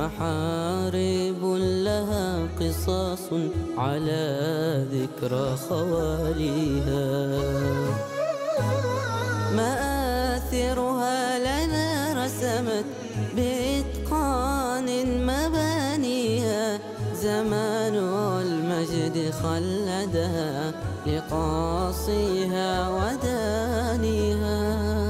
محارب لها قصاص على ذكرى خواليها، مآثرها لنا رسمت بإتقان مبانيها، زمان المجد خلدها لقاصيها ودانيها.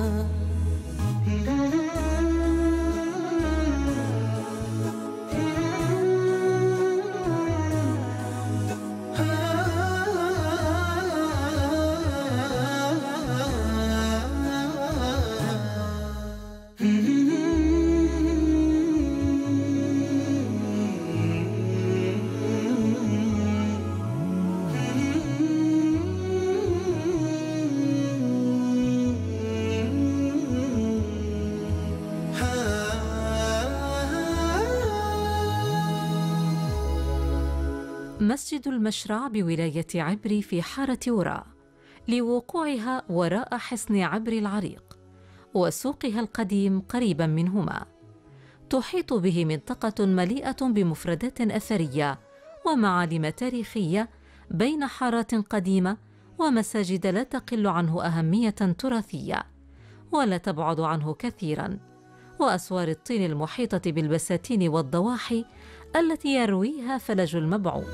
مسجد المشرع بولاية عبري في حارة وراء، لوقوعها وراء حصن عبري العريق وسوقها القديم قريبا منهما. تحيط به منطقة مليئة بمفردات أثرية ومعالم تاريخية بين حارات قديمة ومساجد لا تقل عنه أهمية تراثية ولا تبعد عنه كثيرا، وأسوار الطين المحيطة بالبساتين والضواحي التي يرويها فلج المبعوث.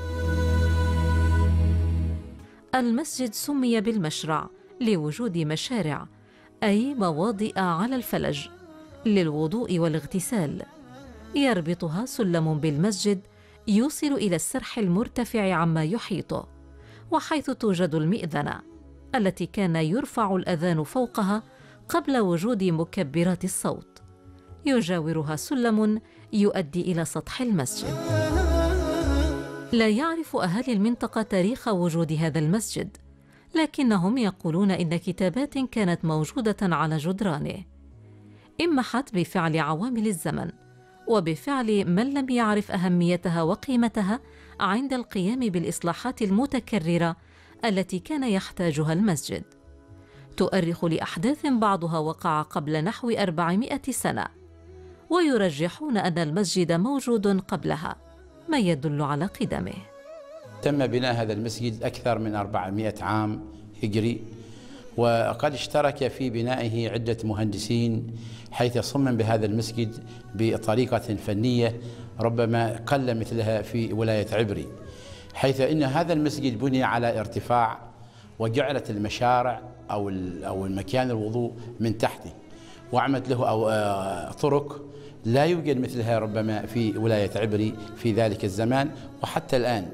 المسجد سمي بالمشرع لوجود مشارع، أي مواضئ على الفلج للوضوء والاغتسال، يربطها سلم بالمسجد يوصل إلى السرح المرتفع عما يحيطه، وحيث توجد المئذنة التي كان يرفع الأذان فوقها قبل وجود مكبرات الصوت، يجاورها سلم يؤدي إلى سطح المسجد. لا يعرف أهالي المنطقة تاريخ وجود هذا المسجد، لكنهم يقولون إن كتابات كانت موجودة على جدرانه امحت بفعل عوامل الزمن وبفعل من لم يعرف أهميتها وقيمتها عند القيام بالإصلاحات المتكررة التي كان يحتاجها المسجد. تؤرخ لأحداث بعضها وقع قبل نحو 400 سنة، ويرجحون أن المسجد موجود قبلها، ما يدل على قدمه. تم بناء هذا المسجد أكثر من 400 عام هجري، وقد اشترك في بنائه عدة مهندسين، حيث صمم بهذا المسجد بطريقة فنية ربما قل مثلها في ولاية عبري، حيث إن هذا المسجد بني على ارتفاع، وجعلت المشارع أو المكان الوضوء من تحته، وعملت له طرق لا يوجد مثلها ربما في ولاية عبري في ذلك الزمان وحتى الآن.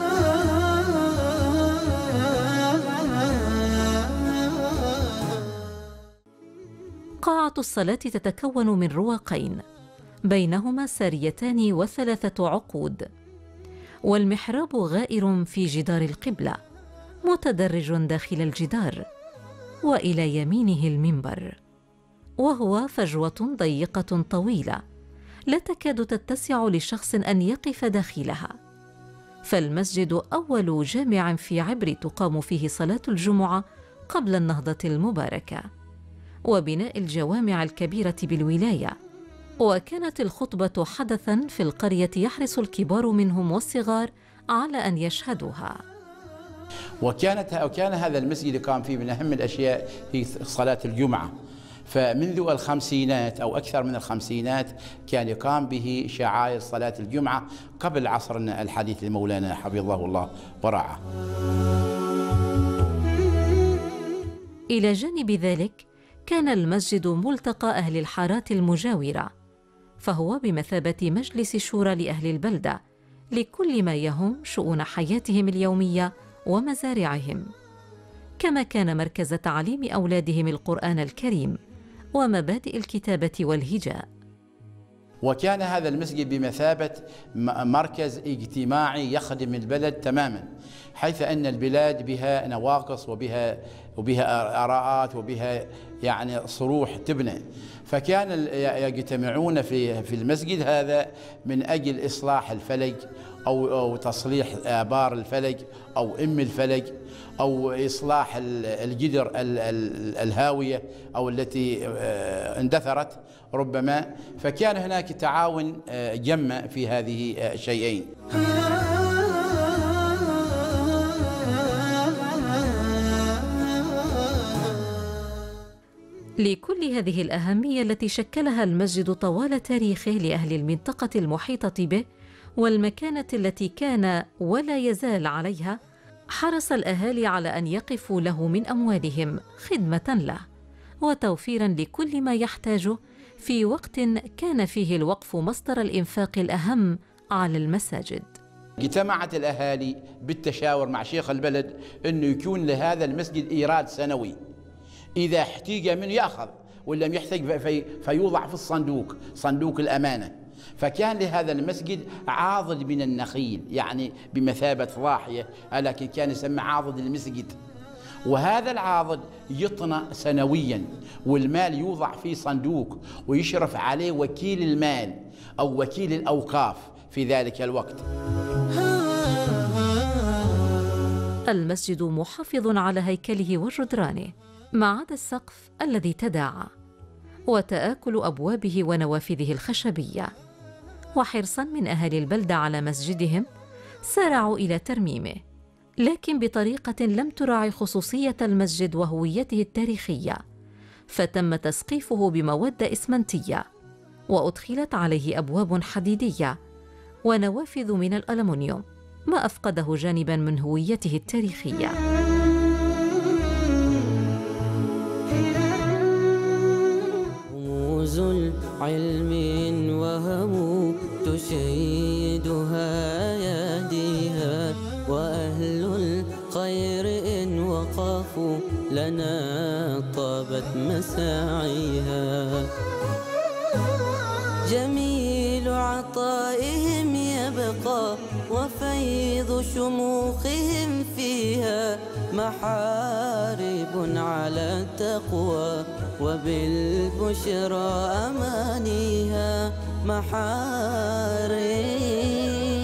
قاعة الصلاة تتكون من رواقين بينهما ساريتان و3 عقود، والمحراب غائر في جدار القبلة متدرج داخل الجدار، وإلى يمينه المنبر، وهو فجوة ضيقة طويلة لا تكاد تتسع لشخص أن يقف داخلها. فالمسجد أول جامع في عبري تقام فيه صلاة الجمعة قبل النهضة المباركة وبناء الجوامع الكبيرة بالولاية، وكانت الخطبة حدثاً في القرية يحرص الكبار منهم والصغار على أن يشهدوها. وكان هذا المسجد يقام فيه من أهم الأشياء هي صلاة الجمعة، فمنذ الخمسينات أو أكثر من الخمسينات كان يقام به شعائر صلاة الجمعة قبل عصرنا الحديث لمولانا حفظه الله ورعاه. إلى جانب ذلك كان المسجد ملتقى أهل الحارات المجاورة، فهو بمثابة مجلس شورى لأهل البلدة لكل ما يهم شؤون حياتهم اليومية ومزارعهم، كما كان مركز تعليم أولادهم القرآن الكريم ومبادئ الكتابة والهجاء. وكان هذا المسجد بمثابة مركز اجتماعي يخدم البلد تماما، حيث أن البلاد بها نواقص وبها آراءات وبها يعني صروح تبنى، فكان يجتمعون في المسجد هذا من أجل إصلاح الفلج أو تصليح آبار الفلج أو الفلج، أو إصلاح الجدر الهاوية أو التي اندثرت ربما. فكان هناك تعاون جم في هذه الشيئين. لكل هذه الأهمية التي شكلها المسجد طوال تاريخه لأهل المنطقة المحيطة به والمكانة التي كان ولا يزال عليها، حرص الأهالي على أن يقفوا له من أموالهم خدمة له وتوفيراً لكل ما يحتاجه في وقت كان فيه الوقف مصدر الإنفاق الأهم على المساجد. اجتمعت الأهالي بالتشاور مع شيخ البلد أنه يكون لهذا المسجد إيراد سنوي، إذا احتاج منه يأخذ، ولم يحتاج فيوضع في الصندوق، صندوق الأمانة. فكان لهذا المسجد عاضد من النخيل، يعني بمثابة ضاحية، لكن كان يسمى عاضد المسجد. وهذا العاضد يطنى سنويا، والمال يوضع في صندوق ويشرف عليه وكيل المال أو وكيل الأوقاف في ذلك الوقت. المسجد محافظ على هيكله وجدرانه ما عدا السقف الذي تداعى، وتآكل أبوابه ونوافذه الخشبية. وحرصاً من أهل البلدة على مسجدهم سارعوا إلى ترميمه، لكن بطريقة لم تراعي خصوصية المسجد وهويته التاريخية، فتم تسقيفه بمواد إسمنتية، وأدخلت عليه أبواب حديدية ونوافذ من الألمنيوم، ما أفقده جانباً من هويته التاريخية. رموز العلم وهم تشيدها أياديها، وأهل الخير إن وقفوا لنا طابت مساعيها. جميل عطائهم يبقى وفيض شموخهم فيها، محارب على التقوى وبالبشرى أمانيها. محارب